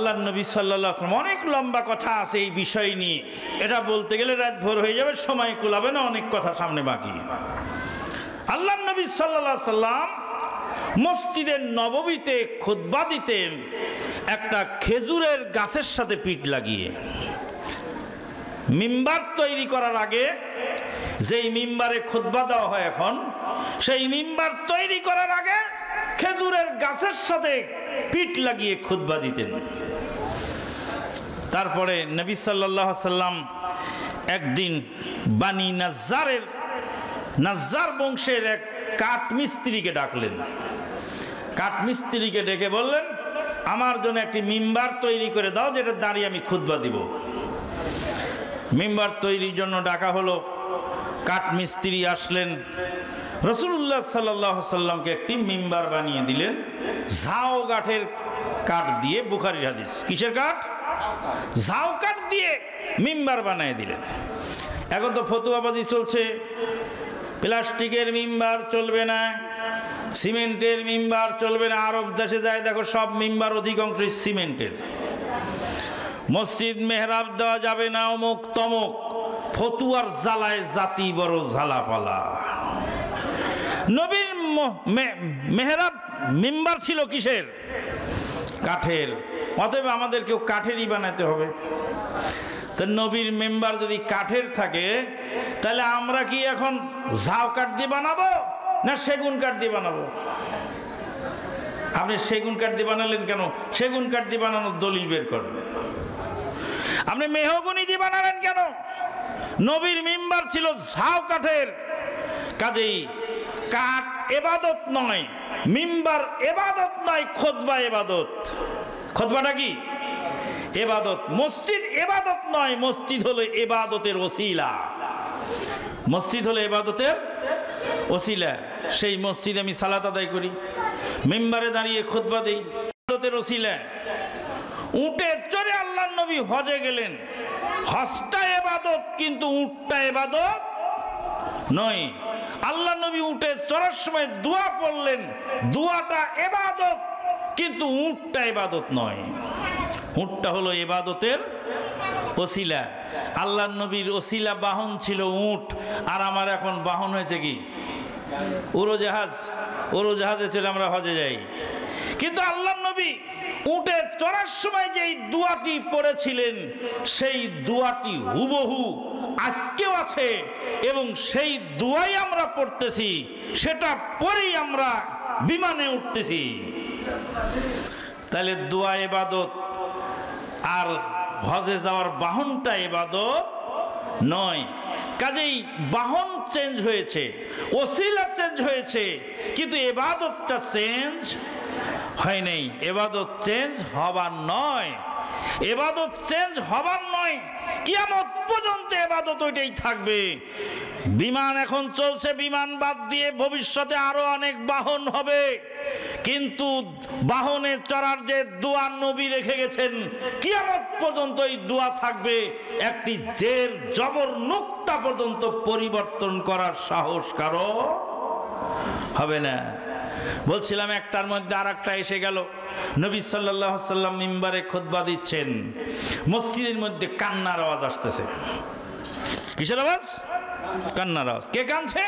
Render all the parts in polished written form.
আল্লাহর নবী সাল্লাল্লাহু আলাইহি ওয়াসাল্লাম, অনেক লম্বা কথা আছে এই বিষয় নিয়ে, এটা বলতে গেলে রাত ভোর হয়ে যাবে, সময় কুলাবে না, অনেক কথা সামনে বাকি। আল্লাহর নবী সাল্লাল্লাহু আলাইহি ওয়াসাল্লাম মসজিদে নববীতে খুতবা দিতেন একটা খেজুরের গাছের সাথে পিঠ লাগিয়ে। মিম্বার তৈরি করার আগে যেই মিম্বারে খুতবা দেওয়া হয় এখন, সেই মিম্বার তৈরি করার আগে খেজুরের গাছের সাথে পিঠ লাগিয়ে খুতবা দিতেন। তারপরে নবী সাল্লাল্লাহু আলাইহি ওয়াসাল্লাম একদিন বানি নাজ্জার বংশের এক কাঠ মিস্ত্রিকে ডাকলেন। কাঠ মিস্ত্রিকে ডেকে বললেন, আমার জন্য একটি মিম্বার তৈরি করে দাও, যেটা দাঁড়িয়ে আমি খুতবা দিব। মিম্বার তৈরির জন্য ডাকা হলো। কাঠ মিস্ত্রি আসলেন, রাসূলুল্লাহ সাল্লাল্লাহু আলাইহি ওয়াসাল্লামকে একটি মিম্বার বানিয়ে দিলেন ঝাউ কাঠের কাঠ দিয়ে। বুখারীর হাদিস। কিসের কাঠ? ঝাউ কাঠ দিয়ে মিম্বার বানিয়ে দিলেন। এখন তো ফতুয়াবাজি চলছে, প্লাস্টিকের মিম্বার চলবে না, সিমেন্টের মিম্বার চলবে না। আরব দেশে যায় দেখো, সব মিম্বার অধিকাংশই সিমেন্টের। মসজিদ মেহরাব দেওয়া যাবে না, অমুক তমুক। ফতুয়ার জ্বালায় জাতি বড় ঝালাপালা। নবীর মেহরাব মিম্বার ছিল কিসের? কাঠের। অতএব আমাদেরকেও কাঠেরই বানাতে হবে। তো নবীর মেম্বার যদি কাঠের থাকে, তাহলে আমরা কি এখন ঝাউ কাঠ দিয়ে বানাবো না সেগুন কাঠ দিয়ে বানাবো? আপনি সেগুন কাঠ দিয়ে বানালেন কেন? সেগুন কাঠ দিয়ে বানানোর দলিল বের করবেন। আপনি মেহগনি দিয়ে বানালেন কেন? নবীর মিম্বার ছিল ঝাউ কাঠের। কাজেই কাঠ এবাদত নয়, মিম্বার এবাদত নয়, খুতবা এবাদত। খুতবাটা কি? এবাদত। মসজিদ এবাদত নয়, মসজিদ হলো এবাদতের ওসিলা। মসজিদ হলো এবাদতের ওসিলা। সেই মসজিদে আমি সালাত আদায় করি, মিম্বারে দাঁড়িয়ে খুতবা দেই, এবাদতের ওসিলা। উটে চড়ে আল্লাহর নবী হজে গেলেন। হজটা এবাদত, কিন্তু উটটা এবাদত নয়। আল্লাহর নবী উটে চড়ার সময় দোয়া পড়লেন, দোয়াটা এবাদত, কিন্তু উটটা এবাদত নয়। উটটা হলো এবাদতের ওসিলা। আল্লাহর নবীর ওসিলা বাহন ছিল উট, আর আমার এখন বাহন হয়েছে কি? উড়োজাহাজ। উড়োজাহাজে চলে আমরা হজে যাই। কিন্তু আল্লাহর নবী উটে চড়ার সময় যেই দোয়াটি পড়েছিলেন, সেই দোয়াটি হুবহু আজকেও আছে, এবং সেই দোয়াই আমরা পড়তেছি, সেটা পরেই আমরা বিমানে উঠতেছি। তাহলে দোয়া ইবাদত, আর হজে যাওয়ার বাহনটা ইবাদত নয়। কাজেই বাহন চেঞ্জ হয়েছে, ওসিলা চেঞ্জ হয়েছে, কিন্তু ইবাদতটা চেঞ্জ হয় নাই। ইবাদত চেঞ্জ হবার নয়, ইবাদত চেঞ্জ হবার নয়। কিয়ামত পর্যন্ত ইবাদত ওইটাই থাকবে। বিমান এখন চলছে, বিমান বাদ দিয়ে ভবিষ্যতে আরো অনেক বাহন হবে, কিন্তু বাহনে চড়ার যে দোয়া নবী রেখে গেছেন, কিয়ামত পর্যন্ত এই দোয়া থাকবে। একটি জের জবর নুক্তা পর্যন্ত পরিবর্তন করার সাহস কারো হবে না। বলছিলাম একটার মধ্যে আর একটা এসে গেল। নবী সাল্লাল্লাহু আলাইহি ওয়াসাল্লাম মিম্বারে খুতবা দিচ্ছেন, মসজিদের মধ্যে কান্নার আওয়াজ আসতেছে। কিসের আওয়াজ? কান্নার আওয়াজ। কে কাঁদছে?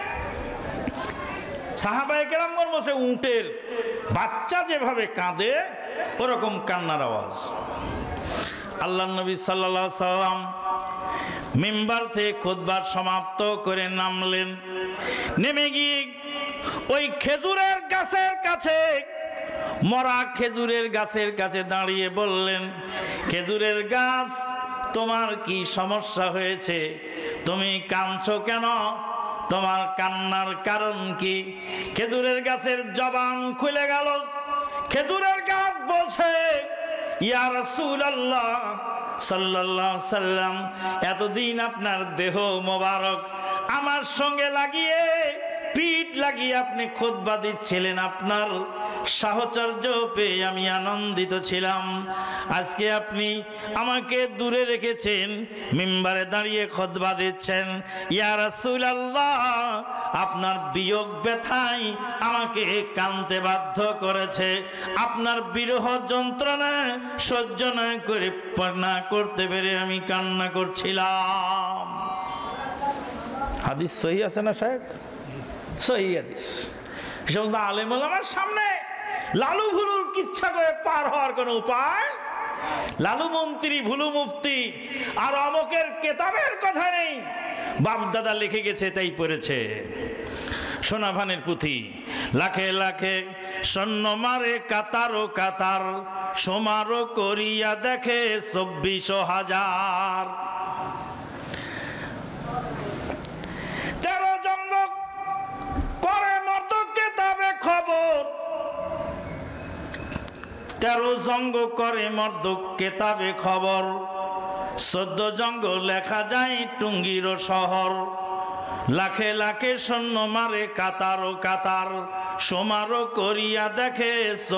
সাহাবায়ে কেরামগণ বসে, উটের বাচ্চা যেভাবে কাঁদে ওরকম কান্নার আওয়াজ। আল্লাহর নবী সাল্লাল্লাহু আলাইহি ওয়াসাল্লাম মিম্বার থেকে খুতবা সমাপ্ত করে নামলেন। নেমে গিয়ে ওই খেজুরের গাছের কাছে, মরা খেজুরের গাছের কাছে দাঁড়িয়ে বললেন, খেজুরের গাছ, তোমার কি সমস্যা হয়েছে? তুমি কাঁদছো কেন? তোমার কান্নার কারণ কি? খেজুরের গাছের জবান খুলে গেল। খেজুরের গাছ বলছে, ইয়া রাসূলুল্লাহ সাল্লাল্লাহু আলাইহি সাল্লাম, এতদিন আপনার দেহ মোবারক আমার সঙ্গে লাগিয়ে পিঠ লাগিয়ে আপনি খুতবা দিচ্ছিলেন, আপনার সাহচর্য পেয়ে আমি আনন্দিত ছিলাম। আজকে আপনি আমাকে দূরে রেখেছেন, মিম্বারে দাঁড়িয়ে খুতবা দিচ্ছেন। ইয়া রাসূলুল্লাহ, আপনার বিয়োগ ব্যথায় আমাকে কাঁদতে বাধ্য করেছে। আপনার বিরহ যন্ত্রণা সহ্য না করতে পেরে আমি কান্না করছিলাম। হাদিস সহি আছে না সাহেব? সহি হাদিস। সমস্ত আলেম ওলামার সামনে লালু ভুলুর কিচ্ছা করে পার হওয়ার কোনো উপায়? লালু মন্ত্রী, ভুলু মুফতি, আর অমকের কেতাবের কথা নেই, বাপদাদা লিখে গেছে তাই পড়েছে। সোনাভানের পুঁথি, লাখে লাখে সৈন্য মারে কাতার ও কাতার, সমারো করিয়া দেখে ২৪,০০০। ১৩ জঙ্গ করে মর্দ কেতাবে খবর, ১৩ জঙ্গ করে মর্দ কেতাবে খবর, ১৪ জঙ্গ লেখা যায় টুঙ্গির শহর। লাখে লাখে সৈন্য মারে কাতার ও কাতার, সমারো করিয়া দেখে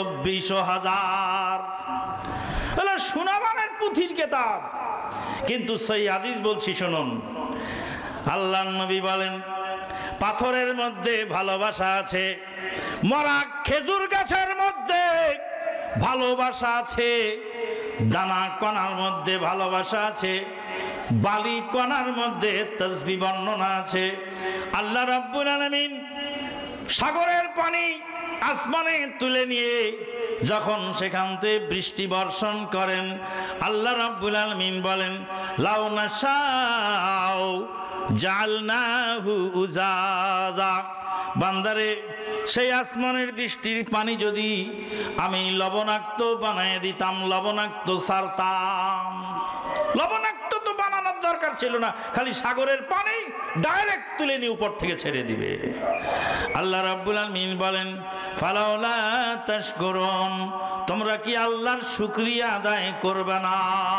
২৪,০০০। সোনাভানের পুঁথির কেতাব, কিন্তু সেই হাদিস বলছি শুনুন। আল্লাহর নবী বলেন, পাথরের মধ্যে ভালোবাসা আছে, মরা খেজুর গাছের মধ্যে ভালোবাসা আছে, দানা কণার মধ্যে ভালোবাসা আছে, বালি কণার মধ্যে তাসবিহ বর্ণনা আছে। আল্লাহ রাব্বুল আলামিন সাগরের পানি আসমানে তুলে নিয়ে যখন সেখান থেকে বৃষ্টি বর্ষণ করেন, আল্লাহ রাব্বুল আলামিন বলেন, লাউ নাশাউ জাআলনাহু উজাজা। বান্দারে, সেই আসমানের বৃষ্টির পানি যদি আমি লবণাক্ত বানিয়ে দিতাম, লবণাক্ত ছাড়তাম। লবণাক্ত তো বানানোর দরকার ছিল না, খালি সাগরের পানি ডাইরেক্ট তুলে নিয়ে উপর থেকে ছেড়ে দিবে। আল্লাহ রাব্বুল আলামিন বলেন, ফালাউলা তাশকুরুন, তোমরা কি আল্লাহর শুকরিয়া আদায় করবে না?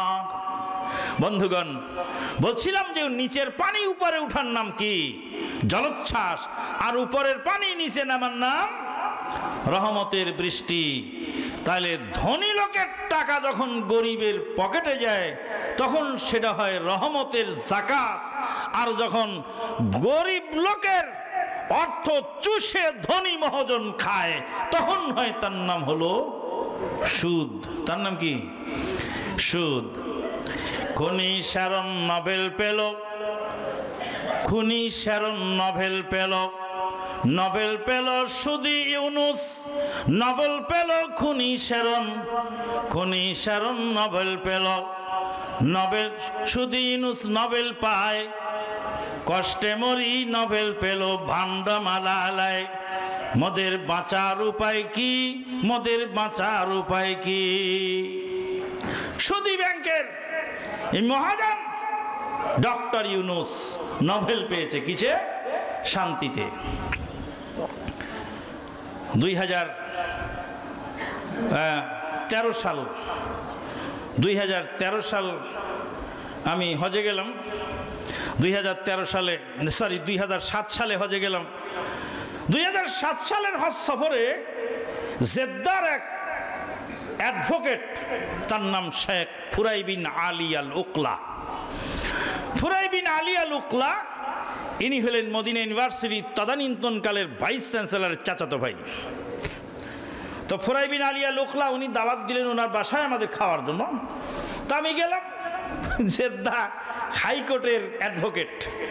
বন্ধুগণ, বলছিলাম যে নিচের পানি উপরে উঠার নাম কি? জলোচ্ছ্বাস। আর উপরের পানি নিচে নামার নাম রহমতের বৃষ্টি। তাহলে ধনী লোকের টাকা যখন গরিবের পকেটে যায় তখন সেটা হয় রহমতের যাকাত, আর যখন গরিব লোকের অর্থ চুষে ধনী মহাজন খায় তখন হয় তার নাম হলো সুদ। তার নাম কি? সুদ। খুনি শ্যারন নোবেল পেল, খুনি শ্যারন নোবেল পেল, নোবেল পেল সুদি ইউনুস, নোবেল পেল খুনি শ্যারন, খুনি শ্যারন নোবেল পেল, নোবেল সুদি ইউনুস নোবেল পায়, কষ্টে মরি নোবেল পেল ভান্ডামালায়। মোদের বাঁচার উপায় কি? মোদের বাঁচার উপায় কি? সুদি ব্যাংকের এই মহাজন ডক্টর ইউনুস নোবেল পেয়েছে কিসে? শান্তিতে। 2013 সাল 2013 সাল আমি হজে গেলাম। 2013 সালে, সরি 2007 সালে হজে গেলাম। 2007 সালের হজ সফরে জেদ্দার এক অ্যাডভোকেট, তার নাম Sheikh ফুরাই bin Ali Al উকলা। ফুরাই bin Ali Al Ukla ইনি হলেন মদিনা ইউনিভার্সিটি তদানীন্তনকালের ভাইস চ্যান্সেলরের চাচাতো ভাই। তো ফুরাই বিন আলী আল উকলা উনি দাওয়াত দিলেন ওনার বাসায় আমাদের খাওয়ার জন্য। তা আমি গেলাম। জেদ্দা হাইকোর্টের advocate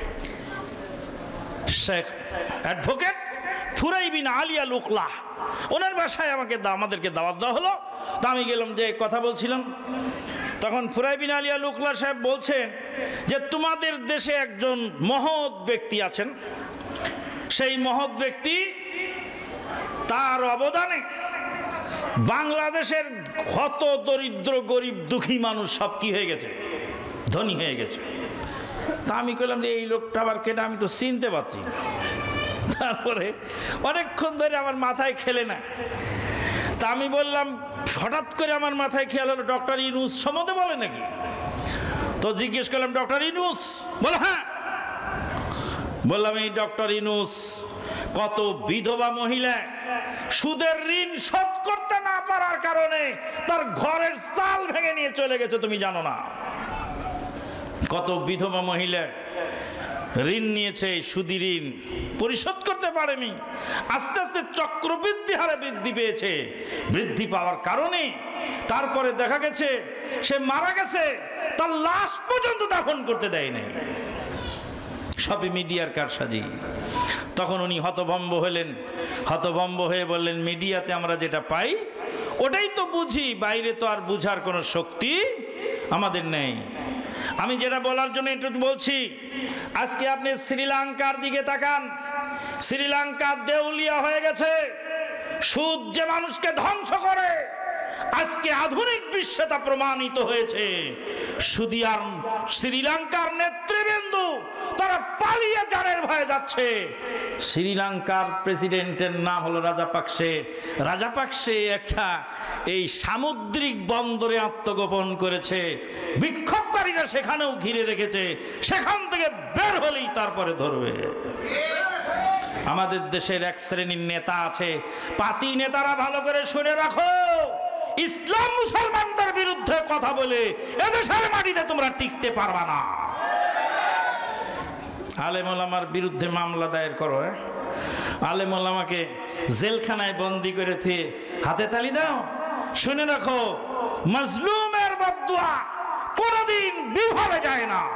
Sheikh advocate Furai bin Ali Al Ukla, ওনার বাসায় আমাদেরকে দাওয়াত দেওয়া হলো। তা আমি গেলাম, যে কথা বলছিলাম তখন ফুরাই বিন আলী আল উকলা সাহেব বলছেন যে তোমাদের দেশে একজন মহৎ ব্যক্তি আছেন, সেই মহৎ ব্যক্তি তার অবদানে বাংলাদেশের কত দরিদ্র গরিব দুঃখী মানুষ সব কি হয়ে গেছে? ধনী হয়ে গেছে। তা আমি কইলাম যে এই লোকটা আবার কেটে, আমি তো চিনতে পারছি না। তারপরে অনেকক্ষণ ধরে আমার মাথায় খেলে না। তা আমি বললাম, হঠাৎ করে আমার মাথায় খেয়াল হলো ডক্টর ইউনুস সম্বন্ধে বলে নাকি? তো জিজ্ঞেস করলাম, ডক্টর ইউনুস? বলে হ্যাঁ। বললাম, এই ডক্টর ইউনুস কত বিধবা মহিলা সুদের ঋণ শোধ করতে না পারার কারণে তার ঘরের চাল ভেঙে নিয়ে চলে গেছে, তুমি জানো না? কত বিধবা মহিলা ঋণ নিয়েছে, সুদি ঋণ পরিশোধ করতে পারেনি, আস্তে আস্তে চক্রবৃদ্ধি হারে বৃদ্ধি পেয়েছে। বৃদ্ধি পাওয়ার কারণে তারপরে দেখা গেছে সে মারা গেছে, তার লাশ পর্যন্ত দাফন করতে দেয় নাই। সবই মিডিয়ার কারসাজি। তখন উনি হতভম্ব হলেন, হতভম্ব হয়ে বললেন, মিডিয়াতে আমরা যেটা পাই ওটাই তো বুঝি, বাইরে তো আর বুঝার কোনো শক্তি আমাদের নেই। আমি যেটা বলার জন্য একটু বলছি, আজকে আপনি শ্রীলঙ্কার দিকে তাকান, শ্রীলঙ্কা দেউলিয়া হয়ে গেছে। সুদ যে মানুষকে ধ্বংস করে, আজকে আধুনিক বিশ্বে তা প্রমাণিত হয়েছে। সুদিয়ার শ্রীলঙ্কার নেতৃবৃন্দ তারা পালিয়ে জানের ভয়ে যাচ্ছে। শ্রীলঙ্কার প্রেসিডেন্টের নাম হলো রাজাপাকসে। রাজাপাকসে একটা এই সামুদ্রিক বন্দরে আত্মগোপন করেছে, বিক্ষোভকারীরা সেখানেও ঘিরে রেখেছে, সেখান থেকে বের হলেই তারপরে ধরবে। আমাদের দেশের এক শ্রেণীর নেতা আছে, পাতি নেতারা, ভালো করে শুনে রাখো, ইসলাম মুসলমানদের বিরুদ্ধে কথা বলে এদেশের মাটিতে তোমরা টিকতে পারবা না। আলেম ওলামার বিরুদ্ধে মামলা দায়ের করো, আলেম ওলামাকে জেলখানায় বন্দি করে থুয়ে হাতে তালি দাও। শুনে রাখো, মাজলুমের বদদুয়া কোনদিন বিফলে যায় না।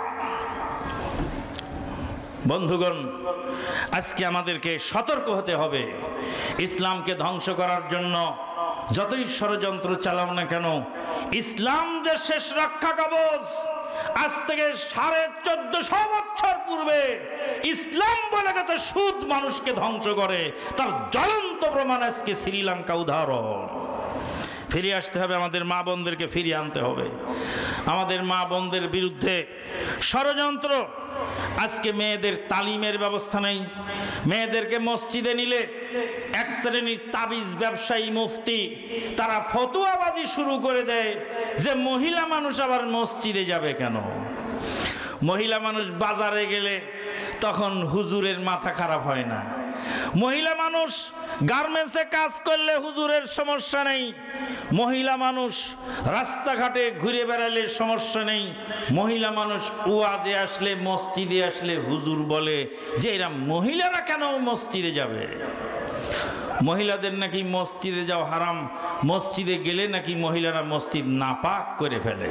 বন্ধুগণ, আজকে আমাদেরকে সতর্ক হতে হবে। ইসলামকে ধ্বংস করার জন্য যতই ষড়যন্ত্র চালাও না কেন, ইসলাম যে শেষ রক্ষা কবচ। আজ থেকে 1450 বছর পূর্বে ইসলাম বলে গেছে সুদ মানুষকে ধ্বংস করে, তার জ্বলন্ত প্রমাণ আজকে শ্রীলঙ্কা উদাহরণ। ফিরে আসতে হবে, আমাদের মা বোনদেরকে ফিরিয়ে আনতে হবে। আমাদের মা বোনদের বিরুদ্ধে ষড়যন্ত্র। আজকে মেয়েদের তালিমের ব্যবস্থা নেই। মেয়েদেরকে মসজিদে নিলে এক শ্রেণীর তাবিজ ব্যবসায়ী মুফতি তারা ফতোয়াবাজি শুরু করে দেয় যে মহিলা মানুষ আবার মসজিদে যাবে কেন। মহিলা মানুষ বাজারে গেলে তখন হুজুরের মাথা খারাপ হয় না। মহিলা মানুষ গার্মেন্টসে কাজ করলে হুজুরের সমস্যা নেই। মহিলা মানুষ রাস্তাঘাটে ঘুরে বেড়ালে সমস্যা নেই। মহিলা মানুষ ওয়াজে আসলে, মসজিদে আসলে হুজুর বলে যে এরা মহিলারা কেন মসজিদে যাবে? মহিলাদের নাকি মসজিদে যাওয়া হারাম, মসজিদে গেলে নাকি মহিলারা মসজিদ নাপাক করে ফেলে।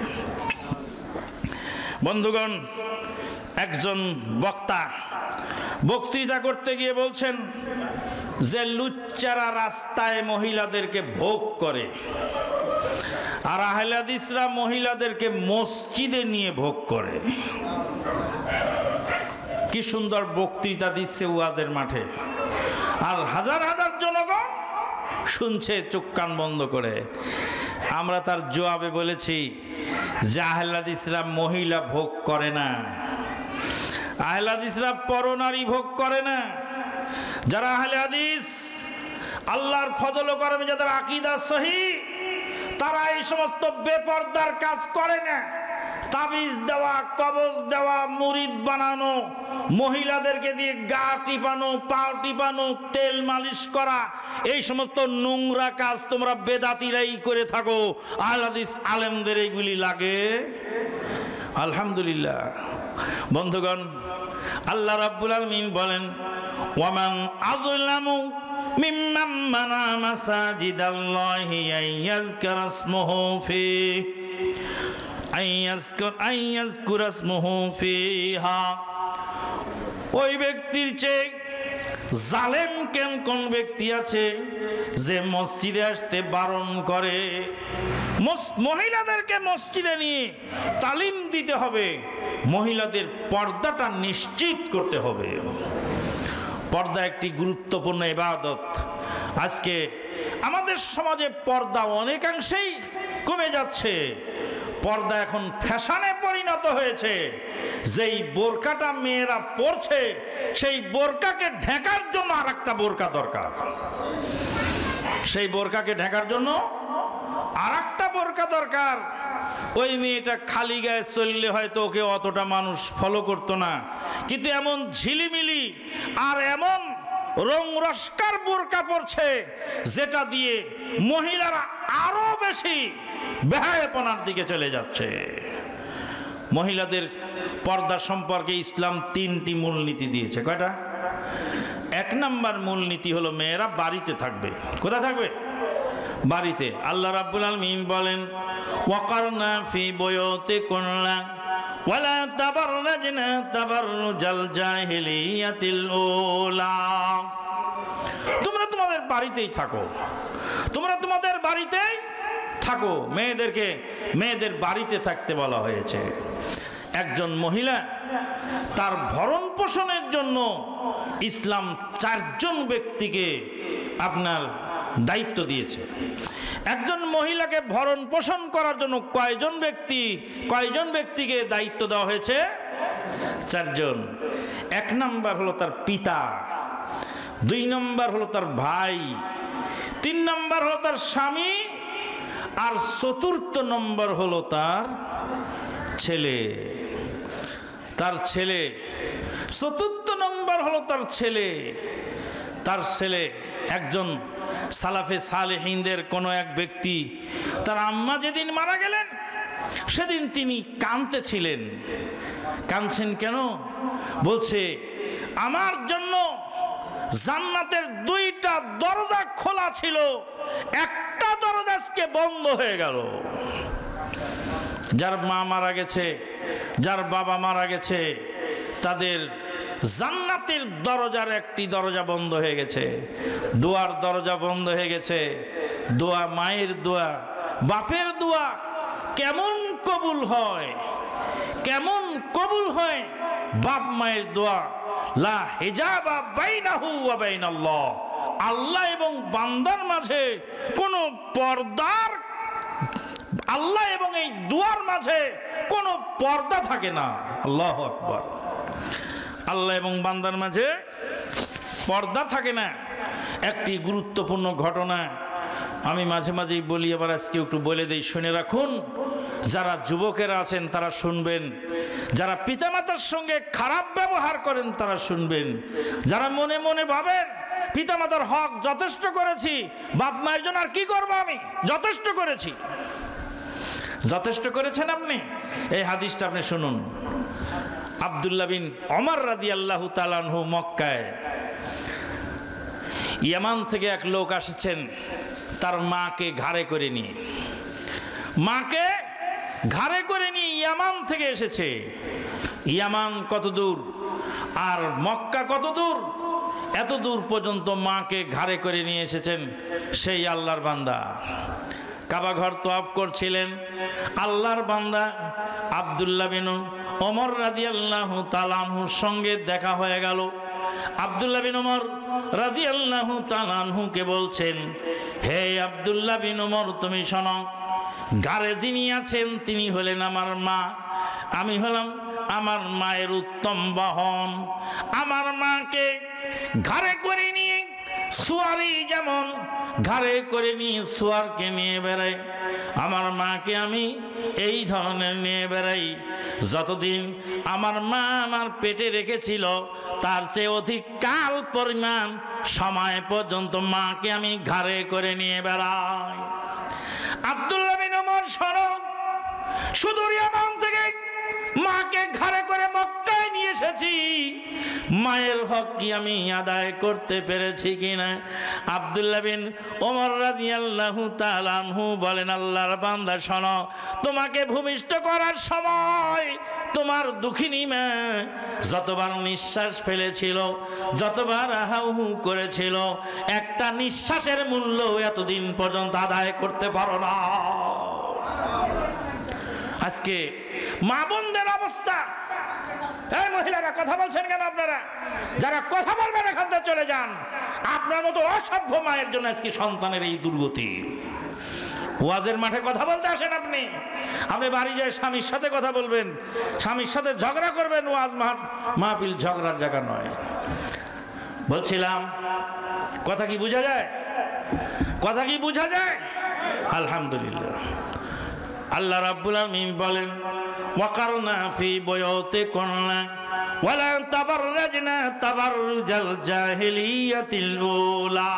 বন্ধুগণ, একজন বক্তা বক্তৃতা করতে গিয়ে বলছেন যে লুচ্চারা রাস্তায় মহিলাদেরকে ভোগ করে, আর আহলে হাদিসরা মহিলাদেরকে মসজিদে নিয়ে ভোগ করে। কি সুন্দর বক্তৃতা দিচ্ছে ওয়াজের মাঠে, আর হাজার হাজার জনগণ শুনছে চোখ কান বন্ধ করে। আমরা তার জবাবে বলেছি যে আহলে হাদিসরা মহিলা ভোগ করে না, আহলে হাদিসরা পরনারী ভোগ করে না। যারা আহলে হাদিস, আল্লাহর ফজল ও করমে যাদের আকীদা সহিহ, তারা এই সমস্ত বেপরদার কাজ করে না। তাবিজ দেওয়া, কবজ দেওয়া, মুরিদ বানানো, মহিলাদেরকে দিয়ে গা টিপানো, পা টিপানো, তেল মালিশ করা, এই সমস্ত নোংরা কাজ তোমরা বেদাতিরাই করে থাকো। আহলে হাদিস আলেমদের এইগুলি লাগে? আলহামদুলিল্লাহ। বন্ধুগণ, আল্লাহ রাব্বুল আলামিন বলেন, ওয়ামান আযলামু মিম্মান মানা মাসাজিদাল্লাহি আইয়াযকুরা ইসমুহু ফিহা। ওই ব্যক্তির চেয়ে জালেম কোন ব্যক্তি আছে যে মসজিদে আসতে বারণ করে? মহিলাদেরকে মসজিদে নিয়ে তালিম দিতে হবে, মহিলাদের পর্দাটা নিশ্চিত করতে হবে। পর্দা একটি গুরুত্বপূর্ণ ইবাদত। আজকে আমাদের সমাজে পর্দা অনেকাংশেই কমে যাচ্ছে। পর্দা এখন ফ্যাশনে পরিণত হয়েছে। যেই বোরকাটা মেয়েরা পরছে, সেই বোরকাকে ঢাকার জন্য আর একটা বোরকা দরকার। সেই বোরকাকে ঢাকার জন্য আর একটা বোরকা দরকার। ওই মেয়েটা খালি গায়ে চললে হয়তো ওকে অতটা মানুষ ফলো করতো না, কিন্তু এমন ঝিলিমিলি আর এমন রংরস্কার বোরকা পরছে, যেটা দিয়ে মহিলারা আরো বেশি বেহায়াপনার দিকে চলে যাচ্ছে। মহিলাদের পর্দা সম্পর্কে ইসলাম 3টি মূলনীতি দিয়েছে। কয়টা? 1 নাম্বার মূলনীতি হলো মেয়েরা বাড়িতে থাকবে। কোথায় থাকবে? বাড়িতে। আল্লাহ রাব্বুল আলামিন বলেন, ওয়াকারনা ফি বুয়ুতিকুন্না ওয়ালা তাবাররাজনা তাবাররুজাল জাহিলিয়াতিল উলা। তোমরা তোমাদের বাড়িতেই থাকো, তোমরা তোমাদের বাড়িতেই থাকো। মেয়েদেরকে মেয়েদের বাড়িতে থাকতে বলা হয়েছে। একজন মহিলা তার ভরণ পোষণের জন্য ইসলাম 4 জন ব্যক্তিকে আপনার দায়িত্ব দিয়েছে। একজন মহিলাকে ভরণ পোষণ করার জন্য কয়জন ব্যক্তিকে দায়িত্ব দেওয়া হয়েছে? 4 জন। 1 নাম্বার হলো তার পিতা, 2 নাম্বার হলো তার ভাই, 3 নাম্বার হলো তার স্বামী, আর 4র্থ নম্বর হলো তার ছেলে। 4র্থ নম্বর হলো তার ছেলে। একজন সালাফে সালেহিনদের কোনো এক ব্যক্তি, তার আম্মা যেদিন মারা গেলেন সেদিন তিনি কাঁদতেছিলেন। কাঁদছেন কেন? বলছে, আমার জন্য জান্নাতের 2টা দরজা খোলা ছিল, একটা দরজা আজকে বন্ধ হয়ে গেল। যার মা মারা গেছে, যার বাবা মারা গেছে, তাদের জান্নাতের দরজার একটি দরজা বন্ধ হয়ে গেছে, দোয়ার দরজা বন্ধ হয়ে গেছে। দোয়া, মায়ের দোয়া, বাপের দোয়া কেমন কবুল হয়, কেমন কবুল হয় বাপ মায়ের দোয়া। লা হিজাবা বাইনাহু ওয়া বাইনাল্লাহ, আল্লাহ এবং বান্দার মাঝে কোনো পর্দার, আল্লাহ এবং এই দুয়ার মাঝে কোনো পর্দা থাকে না। আল্লাহু আকবার। আল্লাহ এবং বান্দার মাঝে পর্দা থাকে না। একটি গুরুত্বপূর্ণ ঘটনা আমি মাঝে মাঝেই বলি, আবার আজকে একটু বলে দেই, শুনে রাখুন। যারা যুবকেরা আছেন তারা শুনবেন, যারা পিতামাতার সঙ্গে খারাপ ব্যবহার করেন তারা শুনবেন, যারা মনে মনে ভাবেন পিতামাতার হক যথেষ্ট করেছি, বাপ মায়ের জন্য আর কি করবো, আমি যথেষ্ট করেছি। যথেষ্ট করেছেন আপনি? এই হাদিসটা আপনি শুনুন। আব্দুল্লাহ বিন ওমর রাদিয়াল্লাহু তাআলা আনহু মক্কায়, ইয়ামান থেকে এক লোক আসছেন তার মাকে ঘাড়ে করে নিয়ে। মাকে ঘাড়ে করে নিয়ে ইয়ামান থেকে এসেছে। ইয়ামান কত দূর আর মক্কা কত দূর? এত দূর পর্যন্ত মাকে ঘাড়ে করে নিয়ে এসেছেন সেই আল্লাহর বান্দা। কাবা ঘর তওয়াফ করছিলেন আল্লাহর বান্দা আব্দুল্লাহ বিন ওমর রাদিয়াল্লাহু তাআলা আনহুর সঙ্গে দেখা হয়ে গেল। আব্দুল্লাহ বিন ওমর রাদিয়াল্লাহু তাআলা আনহুকে বলছেন, হে আব্দুল্লাহ বিন ওমর, তুমি শোনো, ঘাড়ে যিনি আছেন তিনি হলেন আমার মা, আমি হলাম আমার মায়ের উত্তম বাহন। আমার মাকে ঘাড়ে করে নিয়ে সুয়ারি যেমন ঘাড়ে করে নিয়ে সুয়ারকে নিয়ে বেড়াই, আমার মাকে আমি এই ধরনের নিয়ে বেড়াই। যতদিন আমার মা আমার পেটে রেখেছিল তার চেয়ে অধিক কাল পরিমাণ সময় পর্যন্ত মাকে আমি ঘাড়ে করে নিয়ে বেড়াই। আব্দুল্লাহ বিন ওমর শোনো, সুদূর ইয়ামান থেকে মাকে ঘাড়ে করে মক্কায় নিয়ে এসেছি, মায়ের হক কি আমি আদায় করতে পেরেছি কিনা? আব্দুল্লাহ বিন ওমর রাদিয়াল্লাহু তাআলা আনহু বলেন, আল্লাহর বান্দা শোনো, তোমাকে ভূমিষ্ঠ করার সময় তোমার দুঃখিনী মা যতবার নিঃশ্বাস ফেলেছিল, যতবার আহাউহু করেছিল, একটা নিঃশ্বাসের মূল্য এতদিন পর্যন্ত আদায় করতে পারো না। আজকে মা বোনদের অবস্থা, এই মহিলারা কথা বলছেন কেন? আপনারা যারা কথা বলবেন এখান থেকে চলে যান। আপনার মতো অসভ্য মায়ের জন্য আজকে সন্তানের এই দুর্গতি। ওয়াজের মাঠে কথা বলতে আসেন আপনি, আপনি বাড়ি যায় স্বামীর সাথে কথা বলবেন, স্বামীর সাথে ঝগড়া করবেন। ওয়াজ মাহফিল ঝগড়ার জায়গা নয়। বলছিলাম, কথা কি বোঝা যায়? কথা কি বোঝা যায়? আলহামদুলিল্লাহ। আল্লাহ রাব্বুল আলামিন বলেন, ওয়াকারনা ফি বুয়ুতিকুন্না ওয়ালা তাবাররাজনা তাবাররুজাল জাহিলিয়াতিল উলা।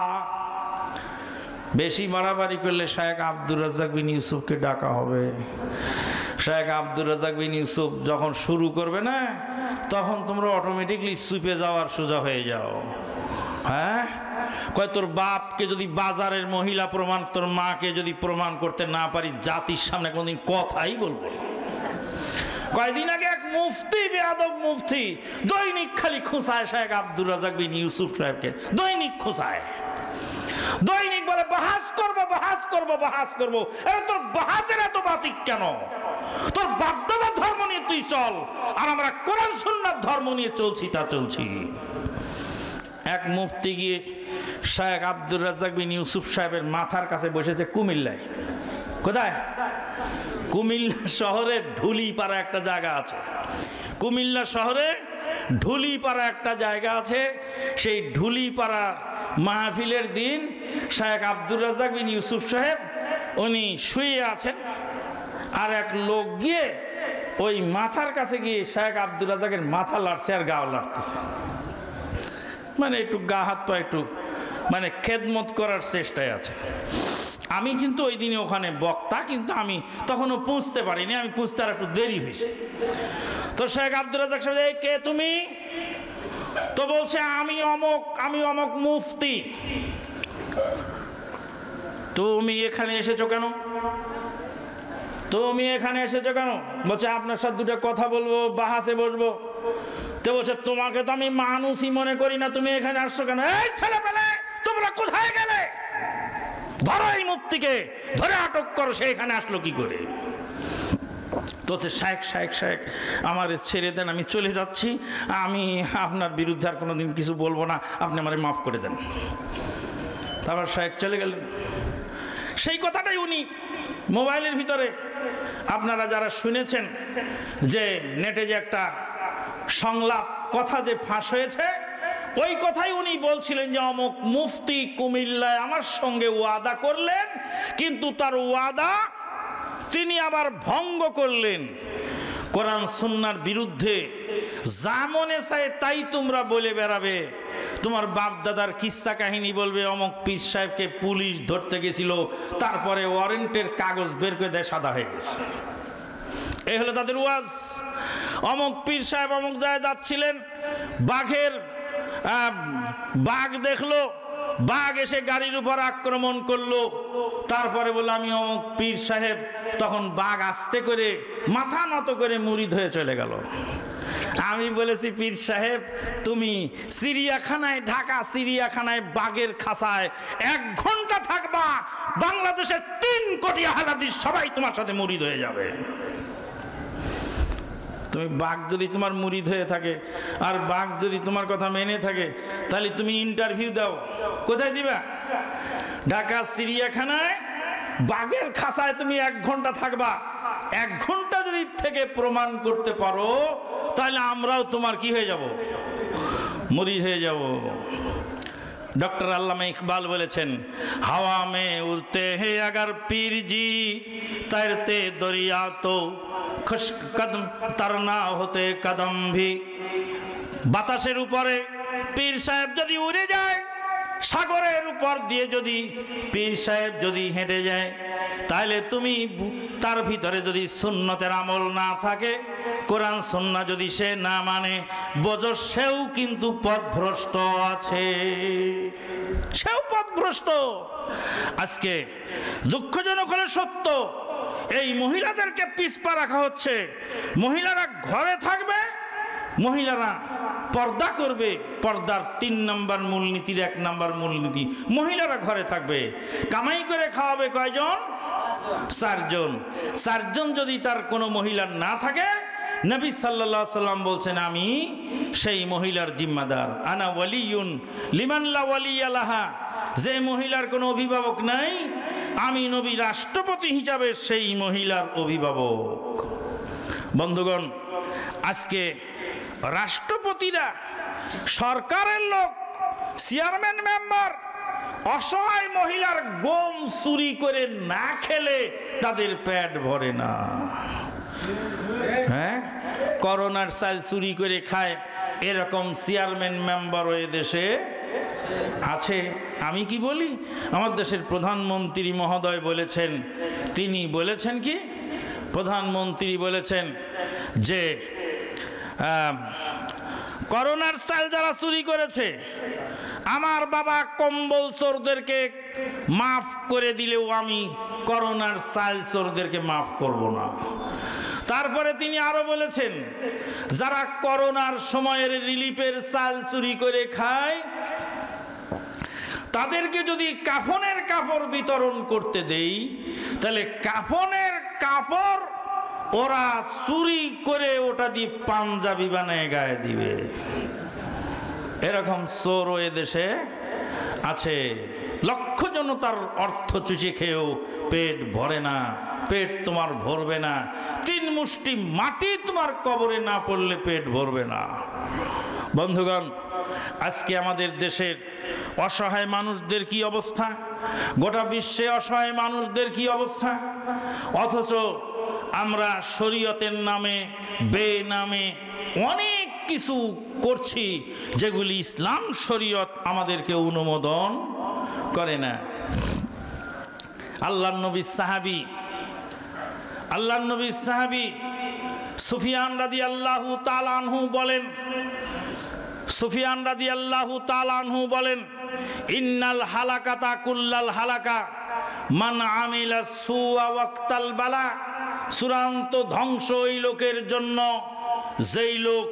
বেশি বাড়াবাড়ি করলে শেখ আব্দুর রাজ্জাক বিন ইউসুফকে ডাকা হবে। শেখ আব্দুর রাজ্জাক বিন ইউসুফ যখন শুরু করবে না, তখন তোমরা অটোমেটিকলি চুপে যাওয়ার সোজা হয়ে যাও। হ্যাঁ, কয় তোর বাপকে যদি বাজারের মহিলা প্রমাণ, তোর মাকে যদি প্রমাণ করতে না পারি, জাতির সামনে কোনদিন কথাই বলবো না। কয়দিন আগে এক মুফতি, বেয়াদব মুফতি, দৈনিক খালি খুঁচায় শেখ আব্দুর রাজ্জাক বিন ইউসুফ সাহেবকে, দৈনিক খুঁচায়, দৈনিক বলে বাহাস করবো, বাহাস করবো, বাহাস করবো। তোর বাহাসের এত বাতিক কেন? তোর বাপদাদার ধর্ম নিয়ে তুই চল, আর আমরা কোরআন সুন্নাহর ধর্ম নিয়ে চলছি, তা চলছি। এক মুফতি গিয়ে শেখ আব্দুর রাজ্জাক বিন ইউসুফ সাহেবের মাথার কাছে বসেছে কুমিল্লায়। কোথায়? কুমিল্লা শহরে ঢুলিপাড়া একটা জায়গা আছে। কুমিল্লা শহরে ঢুলিপাড়া একটা জায়গা আছে। সেই ঢুলিপাড়া মাহফিলের দিন শেখ আব্দুর রাজ্জাক বিন ইউসুফ সাহেব উনি শুয়ে আছেন, আর এক লোক গিয়ে ওই মাথার কাছে গিয়ে শেখ আব্দুর রাজ্জাকের মাথা লাড়ছে আর গাও লাড়তেছে, মানে একটু গা হাত পা একটু মানে খেদমত করার চেষ্টায় আছে। আমি কিন্তু ওই দিনে ওখানে বক্তা, কিন্তু আমি তখনও পৌঁছতে পারিনি, আমি পৌঁছতে আর একটু দেরি হয়েছে। তো শেখ আব্দুর রাজ্জাক সাহেব, এই কে তুমি? তো বলছে আমি অমক মুফতি। তুমি এখানে এসেছো কেন? তুমি এখানে এসেছো কেন? বলছে আপনার সাথে দুটো কথা বলবো, বাহাসে বসবো। তো বলছে তোমাকে তো আমি মানুষই মনে করি না, তুমি এখানে আসছো কেন? এই ছেলেপেলে, তোমরা কোথায় গেলে? ধরো এই মুফতিকে, ধরে আটক করো, সে এখানে আসলো কি করে? তো শেখ শেখ শেখ আমার ছেড়ে দেন, আমি চলে যাচ্ছি, আমি আপনার বিরুদ্ধে আর কোনোদিন কিছু বলবো না, আপনি আমারে মাফ করে দেন। তারপর শেখ চলে গেলেন। সেই কথাটাই উনি মোবাইলের ভিতরে, আপনারা যারা শুনেছেন যে নেটে যে একটা সংলাপ কথা যে ফাঁস হয়েছে, ওই কথাই উনি বলছিলেন যে অমুক মুফতি কুমিল্লায় আমার সঙ্গে ওয়াদা করলেন, কিন্তু তার ওয়াদা তিনি আবার ভঙ্গ করলেন। কোরআন সুন্নাহর বিরুদ্ধে যা মনে চায় তাই তোমরা বলে বেড়াবে, তোমার বাপ দাদার কিস্সা কাহিনী বলবে, অমুক পীর সাহেবকে পুলিশ ধরতে গেছিল, তারপরে ওয়ারেন্টের কাগজ বের করে দেয়, সাদা হয়ে গেছে। এই হলো তাদের ওয়াজ। অমুক পীর সাহেব অমুক জায়গায় যাচ্ছিলেন, বাঘ দেখলো, বাঘ এসে গাড়ির উপর আক্রমণ করলো, তারপরে বললো আমি অমুক পীর সাহেব। তখন বাঘ আস্তে করে মাথা নত করে মুরিদ হয়ে চলে গেল। আমি বলেছি পীর সাহেব, তুমি চিড়িয়াখানায়, ঢাকা চিড়িয়াখানায় বাঘের খাঁচায় 1 ঘন্টা থাকবা, বাংলাদেশের 3 কোটি হালাদিস সবাই তোমার সাথে মুরিদ হয়ে যাবে। তুমি বাঘ যদি তোমার মুরিদ হয়ে থাকে, আর বাঘ যদি তোমার কথা মেনে থাকে, তাহলে তুমি ইন্টারভিউ দাও। কোথায় দিবা? ঢাকা চিড়িয়াখানায় বাঘের খাঁচায় তুমি 1 ঘন্টা থাকবা। 1 ঘন্টা যদি থেকে প্রমাণ করতে পারো, তাহলে আমরাও তোমার কি হয়ে যাব? মুরিদ হয়ে যাব। डॉक्टर अल्लामा इकबाल বলেছেন, हवा में उड़ते हैं अगर पीर जी, तैरते दरिया तो खुश कदम तरना होते कदम भी। বাতাসের উপরে পীর সাহেব যদি উড়ে যায়, সাগরের উপর দিয়ে যদি পীর সাহেব যদি হেঁটে যায়, তাহলে তুমি তার ভিতরে যদি সুন্নতের আমল না থাকে, কোরআন সুন্নাহ যদি সে না মানে, বোঝো সেও কিন্তু পথভ্রষ্ট আছে, সেও পথভ্রষ্ট। আজকে দুঃখজনক হলে সত্য, এই মহিলাদেরকে পিছপা রাখা হচ্ছে। মহিলারা ঘরে থাকবে, মহিলারা পর্দা করবে। পর্দার 3 নম্বর মূলনীতির 1 নম্বর মূলনীতি, মহিলারা ঘরে থাকবে। কামাই করে খাওয়াবে কয়জন? 4 জন। 4 জন যদি তার কোনো মহিলা না থাকে, নবী সাল্লাল্লাহু আলাইহি সাল্লাম বলছেন, আমি সেই মহিলার জিম্মাদার। আনা ওয়ালিয়ুন লিমান লা ওয়ালিয়া লাহা। যে মহিলার কোনো অভিভাবক নাই, আমি নবী রাষ্ট্রপতি হিসাবে সেই মহিলার অভিভাবক। বন্ধুগণ, আজকে রাষ্ট্রপতিরা, সরকারের লোক, চেয়ারম্যান মেম্বার অসহায় মহিলার গম চুরি করে না খেলে তাদের পেট ভরে না। হ্যাঁ, করোনার চাল চুরি করে খায় এরকম চেয়ারম্যান মেম্বার ওই দেশে আছে। আমি কি বলি, আমার দেশের প্রধানমন্ত্রী মহোদয় বলেছেন, তিনি বলেছেন কি, প্রধানমন্ত্রী বলেছেন যে করোনার চাল যারা চুরি করেছে, আমার বাবা কম্বল চোরদেরকে মাফ করে দিলেও আমি করোনার চাল চোরদেরকে মাফ করব না। তারপরে তিনি আরো বলেছেন, যারা করোনার সময়ের রিলিফের চাল চুরি করে খায় তাদেরকে যদি কাফনের কাপড় বিতরণ করতে দেই, তাহলে কাফনের কাপড় ওরা চুরি করে ওটা দিয়ে পাঞ্জাবি বানায় গায়ে দিবে। এরকম চোর এ দেশে আছে। লক্ষ জনতার অর্থ চুষে খেয়েও পেট ভরে না, পেট তোমার ভরবে না। 3 মুষ্টি মাটি তোমার কবরে না পড়লে পেট ভরবে না। বন্ধুগণ, আজকে আমাদের দেশের অসহায় মানুষদের কি অবস্থা, গোটা বিশ্বে অসহায় মানুষদের কি অবস্থা, অথচ আমরা শরীয়তের নামে বেনামে অনেক কিছু করছি যেগুলি ইসলাম শরীয়ত আমাদেরকে অনুমোদন করে না। আল্লাহর নবী সাহাবী সুফিয়ান রাদিয়াল্লাহু তাআলা আনহু বলেন, ইন্নাল হালাকাতা কুল্লাল হালাকা মান আমিলা সুআ ওয়াক্তাল বালা। চূড়ান্ত ধ্বংস ওই লোকের জন্য যেই লোক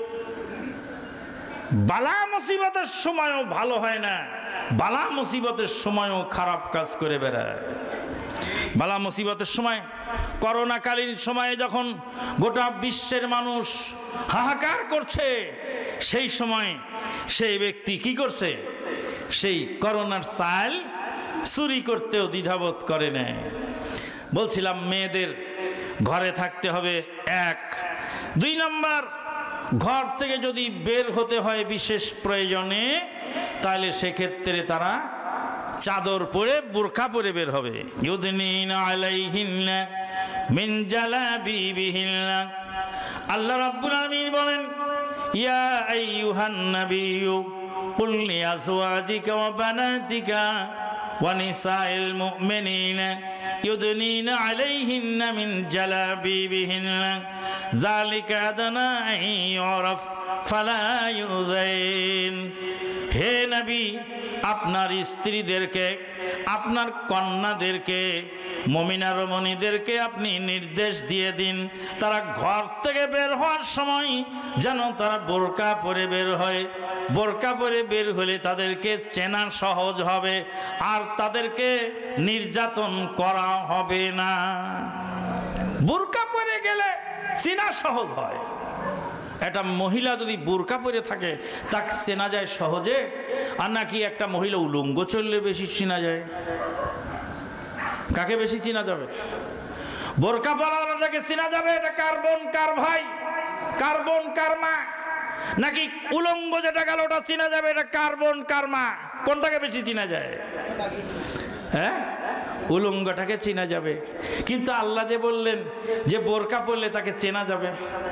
বালা মুসিবতের সময়ও ভালো হয় না, বালা মুসিবতের সময়ও খারাপ কাজ করে বেড়ায়। বালা মুসিবতের সময়, করোনাকালীন সময়ে যখন গোটা বিশ্বের মানুষ হাহাকার করছে, সেই সময় সেই ব্যক্তি কি করছে, সেই করোনার চাল চুরি করতেও দ্বিধাবোধ করে না। বলছিলাম মেয়েদের ঘরে থাকতে হবে 1, 2 নম্বর, ঘর থেকে যদি বের হতে হয় বিশেষ প্রয়োজনে, তাহলে সেক্ষেত্রে তারা চাদর পরে বোরকা পরে বের হবে। ইউদনিনা আলাইহিন্না মিন জালাবিবিহিন্না। আল্লাহ রাব্বুল আলামিন বলেন, ইয়া আইয়ুহান নাবিয়্যু কুল লিআজওয়াজিকা ওয়া বানাতিকা ওয়া নিসাইল মুমিনিনা ইউদনিনা আলাইহিন্না মিন জালাবিবিহিন্না যালিকা আদনা আন ইউরাফ ফালা ইউযাইন। হে নবী, আপনার স্ত্রীদেরকে, আপনার কন্যাদেরকে, মুমিনা রমণীদেরকে আপনি নির্দেশ দিয়ে দিন, তারা ঘর থেকে বের হওয়ার সময় যেন তারা বোরকা পরে বের হয়। বোরকা পরে বের হলে তাদেরকে চেনা সহজ হবে, আর তাদেরকে নির্যাতন করা হবে না। বোরকা পরে গেলে চেনা সহজ হয়। একটা মহিলা যদি বোরকা পরে থাকে তাকে চেনা যায় সহজে, আর নাকি একটা মহিলা উলঙ্গ চললে বেশি চেনা যায়? কাকে বেশি চেনা যাবে? বোরকা পরাওয়ালাটাকে চেনা যাবে এটা কার বোন, কার ভাই, কার বোন, কার মা? নাকি উলঙ্গ যেটা গেল ওটা চেনা যাবে এটা কার বোন, কার মা? কোনটাকে বেশি চেনা যায়? হ্যাঁ, উলঙ্গটাকে চেনা যাবে। কিন্তু আল্লাহ যে বললেন যে বোরকা পরলে তাকে চেনা যাবে,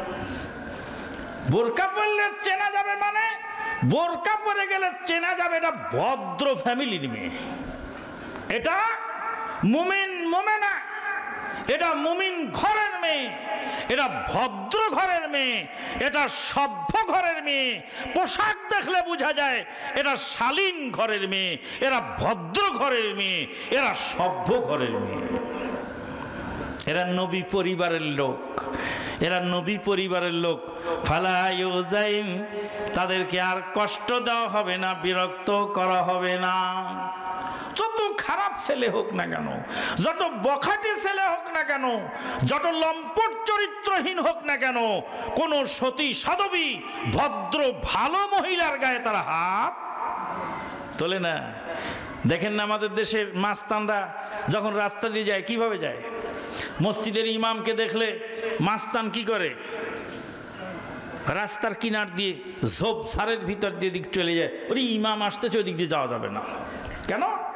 বোরকা পরলে চেনা যাবে মানে বোরকা পরে গেলে চেনা যাবে এটা ভদ্র ফ্যামিলির মেয়ে, এটা মুমিন মুমিনা, এটা মুমিন ঘরের মেয়ে, এটা ভদ্র ঘরের মেয়ে, এটা সভ্য ঘরের মেয়ে। পোশাক দেখলে বোঝা যায় এটা শালীন ঘরের মেয়ে, এরা ভদ্র ঘরের মেয়ে, এরা সভ্য ঘরের মেয়ে, এরা নবী পরিবারের লোক, এরা নবী পরিবারের লোক। ফালা ইউযাইন, তাদেরকে আর কষ্ট দেওয়া হবে না, বিরক্ত করা হবে না। যত খারাপ ছেলে হোক না কেন, যত বখাটে ছেলে হোক না কেন, যত লম্পট চরিত্রহীন হোক না কেন, কোন সতী সাধবী ভদ্র ভালো মহিলার গায়ে তারা হাত তোলে না। দেখেন না আমাদের দেশের মাস্তানরা যখন রাস্তা দিয়ে যায় কিভাবে যায়? মসজিদের ইমামকে দেখলে মাস্তান কি করে? রাস্তার কিনার দিয়ে ঝোপঝাড়ের ভিতর দিয়ে দিক চলে যায়। ওরে ইমাম আসতেছে, ওই দিক দিয়ে যাওয়া যাবে না। কেন?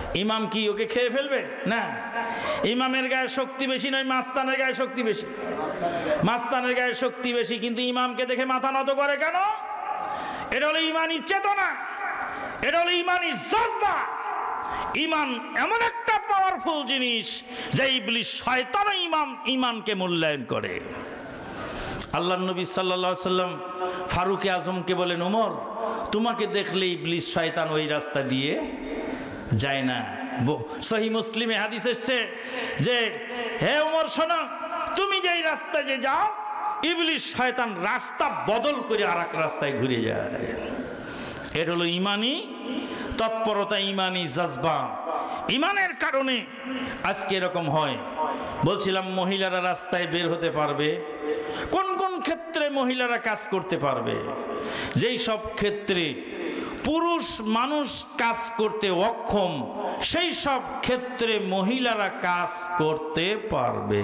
ইমাম কি ওকে খেয়ে ফেলবে? না, ইমামের গায়ে শক্তি বেশি নয়, মাস্তানের গায়ে শক্তি বেশি। মাস্তানের গায়ে শক্তি বেশি, কিন্তু ইমামকে দেখে মাথা নত করে কেন? এটা হলো ইমানি চেতনা, এটা হলো ইমানি জজবা। ইমান এমন একটা পাওয়ারফুল জিনিস যে ইবলিস শয়তানও ইমানকে মূল্যায়ন করে। আল্লাহর নবী সাল্লাল্লাহু আলাইহি সাল্লাম ফারুকে আজমকে বলেন, ওমর তোমাকে দেখলে ইবলিস শয়তান ওই রাস্তা দিয়ে যায় না। সহিহ মুসলিমে হাদিস এসেছে যে, হে ওমর শোনো, তুমি যেই রাস্তায় যে যাও ইবলিস শয়তান রাস্তা বদল করে আর এক রাস্তায় ঘুরে যায়। এটা হলো ইমানি তৎপরতা, ইমানি জজবা। ইমানের কারণে আজকে এরকম হয়। বলছিলাম মহিলারা রাস্তায় বের হতে পারবে, কোন কোন ক্ষেত্রে মহিলারা কাজ করতে পারবে? যেই সব ক্ষেত্রে পুরুষ মানুষ কাজ করতে অক্ষম, সেই সব ক্ষেত্রে মহিলারা কাজ করতে পারবে।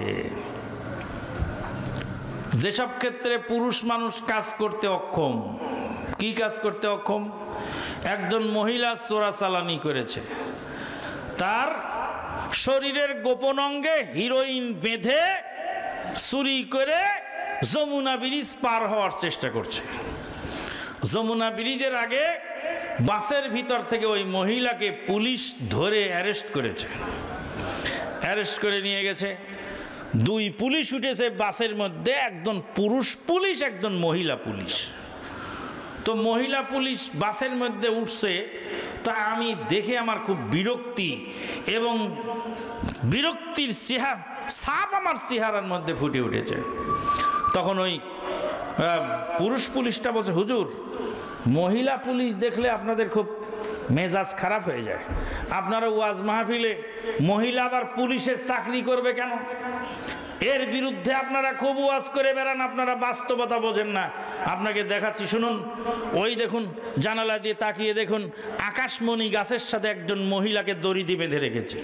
যেসব ক্ষেত্রে পুরুষ মানুষ কাজ করতে অক্ষম, কি কাজ করতে অক্ষম? একজন মহিলা চোরাচালানি করেছে, তার শরীরের গোপন অঙ্গে হিরোইন বেঁধে চুরি করে যমুনা ব্রিজ পার হওয়ার চেষ্টা করছে। যমুনা ব্রিজের আগে বাসের ভিতর থেকে ওই মহিলাকে পুলিশ ধরে অ্যারেস্ট করেছে। অ্যারেস্ট করে নিয়ে গেছে, দুই পুলিশ উঠেছে বাসের মধ্যে, একজন পুরুষ পুলিশ, একজন মহিলা পুলিশ। তো মহিলা পুলিশ বাসের মধ্যে উঠছে, তা আমি দেখে আমার খুব বিরক্তি, এবং বিরক্তির ছাপ আমার চেহারার মধ্যে ফুটে উঠেছে। তখন ওই পুরুষ পুলিশটা বলছে, হুজুর মহিলা পুলিশ দেখলে আপনাদের খুব মেজাজ খারাপ হয়ে যায়, আপনারা ওয়াজ মাহফিলে মহিলা আবার পুলিশের চাকরি করবে কেন? এর বিরুদ্ধে আপনারা খুব ওয়াজ করে বেড়ান, আপনারা বাস্তবতা বোঝেন না। আপনাকে দেখাচ্ছি, শুনুন। ওই দেখুন, জানালা দিয়ে তাকিয়ে দেখুন, আকাশমণি গাছের সাথে একজন মহিলাকে দড়ি দিয়ে বেঁধে রেখেছে।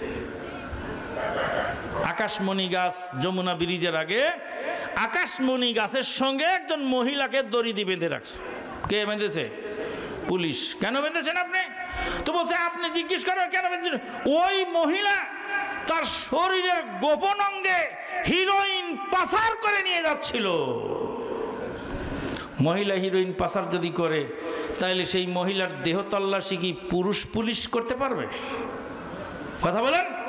আকাশমণি গাছ, যমুনা ব্রিজের আগে আকাশমণি গাছের সঙ্গে একজন মহিলাকে দড়ি দিয়ে বেঁধে রাখছে। কে বেঁধেছে? পুলিশ। কেন বেঁধেছেন আপনি? তো বলছে আপনি জিজ্ঞেস করেন কেন বেঁধেছেন। ওই মহিলা তার শরীরের গোপন অঙ্গে হিরোইন পাচার করে নিয়ে যাচ্ছিল। মহিলা হিরোইন পাচার যদি করে, তাহলে সেই মহিলার দেহ তল্লাশি কি পুরুষ পুলিশ করতে পারবে? কথা বলেন।